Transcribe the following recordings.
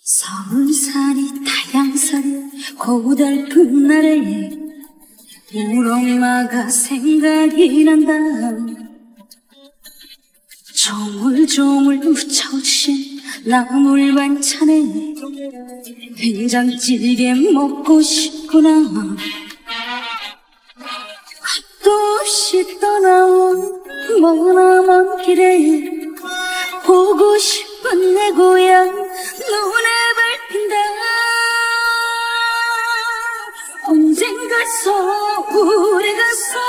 서울살이 타양살이 고달픈 날에 우리 엄마가 생각이 난다. 조물조물 무쳐주신 나물 반찬에 된장찌개 먹고 싶구나. 끝도 없이 떠나온 머나먼 길에 보고 싶은 내 고향 눈에 밟힌다. 언젠가 서울에 가서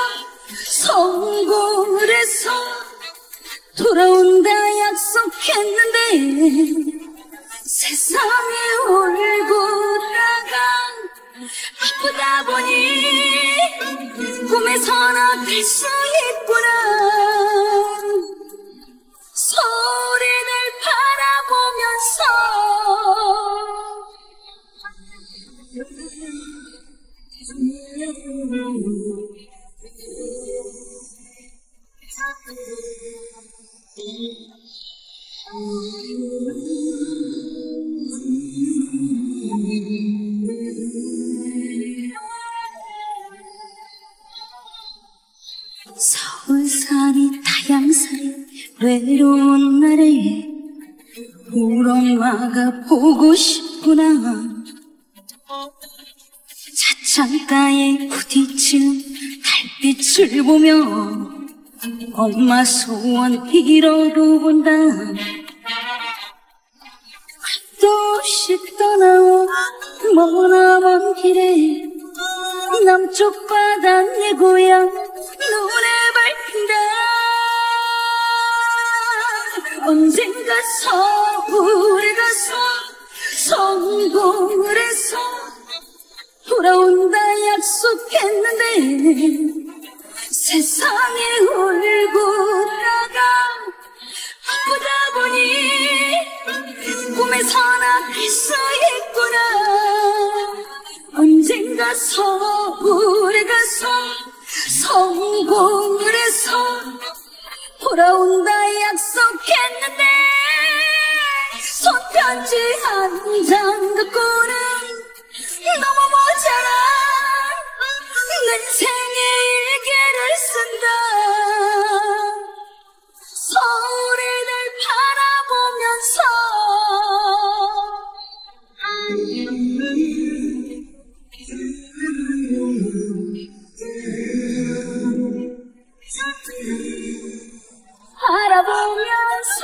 성공을 해서 돌아온다 약속했는데 세상에 울고다가 바쁘다 보니 꿈에서나 뵐 수 있구나. 서울을 바라보면서 서울살이 타양살이 외로운 날에 우리 엄마가 보고 싶구나. 차창가에 부딪힌 달빛을 보며 엄마 소원 이뤄본다. 끝도 없이 떠나온 머나먼 길에 남쪽 바다 내 고향 눈에 밟힌다. 언젠가 서울에 가서 성공을 해서 돌아온다 약속했는데 세상에 울고다가 바쁘다 보니 꿈에서나 뵐 수 있구나. 언젠가 서울에 가서 성공을 해서 돌아온다 약속했는데 손편지 한 장 갖고는 너무 모자라. 내 생의 일기를 쓴다. 서울을 바라보면서